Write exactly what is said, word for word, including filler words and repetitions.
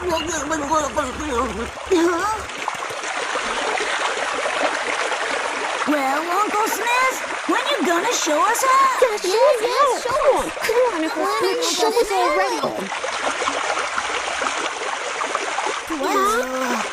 Well, Uncle Smith, when you gonna show us how? Yes, yes, yes, show us. Come on, Uncle Smith, show us already. Let's...